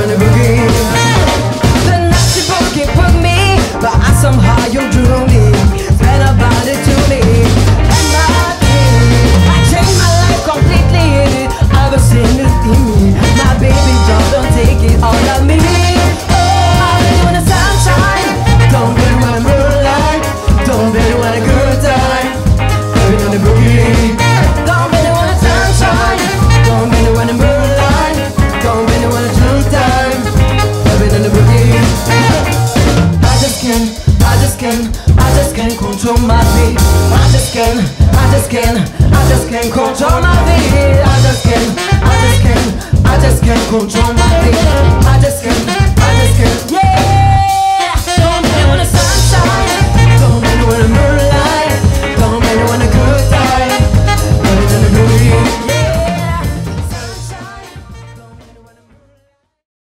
on the boogie. The night she broke it with me, but I somehow you drew me. Said about it to me, and I changed my life completely. I've seen it in me. My baby just don't take it all of me. Oh, I've been doing the sunshine. Don't be when moonlight. Don't be when a good time. I've been on the boogie. Don't be when the sunshine. Don't be when the moonlight. Don't be when a good time. I've been on the boogie. I just can't control my feet. I just can't control my feet. I just can't control my feet. I just can't, yeah.